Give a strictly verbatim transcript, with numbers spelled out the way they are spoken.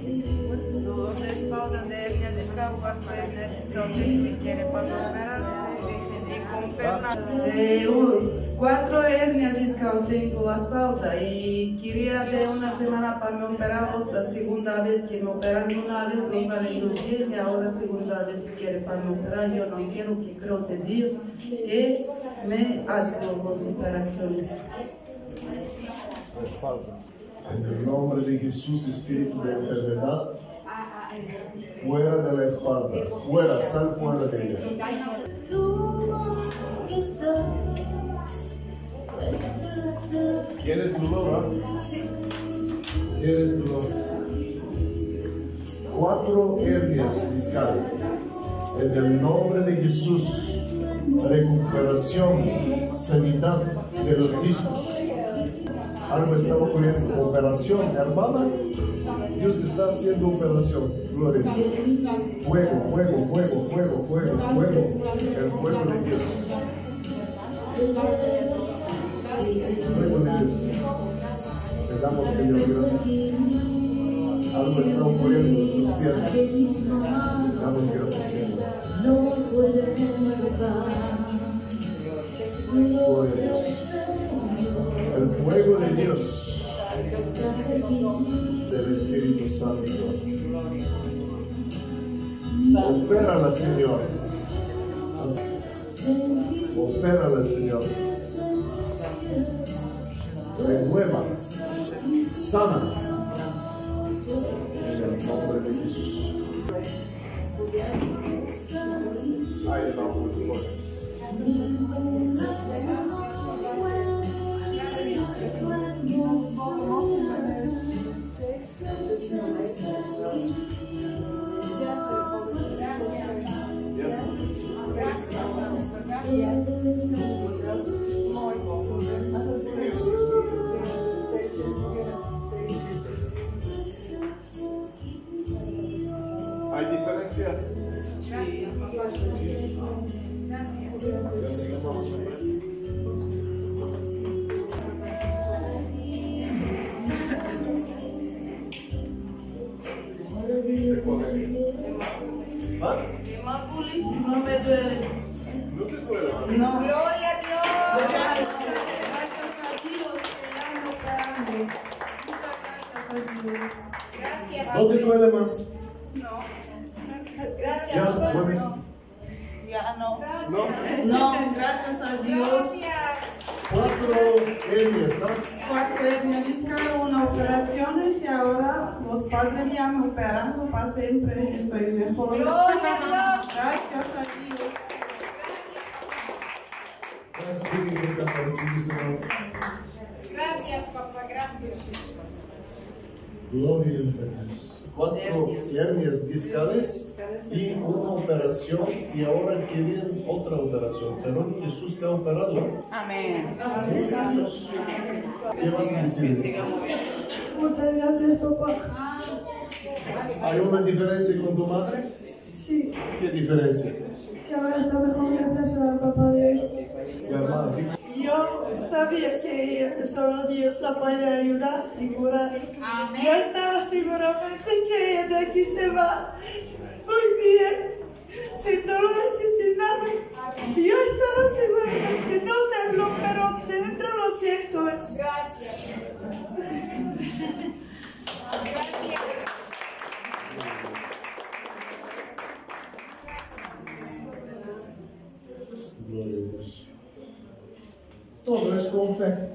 Dolor de espalda, de hernia discal, cuatro hernias discal que quiere para operar. Y con pernas. De, uh, cuatro hernias discal tengo la espalda y quería de una semana para me operar. La segunda vez que me operan una vez no salió bien y ahora segunda vez que quiere para me operar. Yo no quiero, que creo de Dios que me haga las operaciones. La espalda. En el nombre de Jesús, espíritu de enfermedad, fuera de la espalda, fuera, sal fuera de ella. ¿Quieres dolor? Sí. ¿Quieres dolor? Cuatro hernias discales. En el nombre de Jesús, recuperación, sanidad de los discos. Algo está ocurriendo. Operación, hermana. Dios está haciendo operación. Gloria a Dios. Fuego, fuego, fuego, fuego, fuego, fuego. El fuego de Dios. Fuego de Dios. Te damos, Señor, gracias. Algo está ocurriendo en tus piernas. Te damos gracias, Señor. Gloria a Dios. El fuego de Dios, del Espíritu Santo. Opérala, Señor. Opérala, Señor. Renueva, sana. En el nombre de Jesús. Ahí vamos, ¿hay diferencia? Gracias, papá. Gracias. ¿Ah? No me duele. ¿No te duele? No. Gloria a Dios. Gracias, gracias a Dios que ya no operando. Muchas gracias a Dios. Gracias. ¿No te duele más? No. Gracias. Ya, Doctor. bueno. Ya no. Gracias. No, gracias a Dios. Gracias. Cuatro hernias, ¿ah? Cuatro hernias discales, una operación y ahora los padres ya me operando para siempre. Estoy mejor. Gloria a Dios. Gracias a Dios. Gracias, papá. Gracias. Gloria a Dios. Cuatro hernias discales y una operación y ahora quieren otra operación. Pero Jesús te ha operado. Amén. ¿Qué vas a decir? Muchas gracias, papá. ¿Hay una diferencia con tu madre? Sí, ¿Qué diferencia? que ahora está mejor gracias al papá de hoy. Mi hermana, di- Yo sabía que solo Dios la puede ayudar y curar. Amén. Yo estaba seguramente que ella de aquí se va muy bien, sin dolores y sin nada. Yo estaba seguramente, no sé, pero dentro lo siento. Gracias. Gracias. Gloria a Dios. Todo es con fe.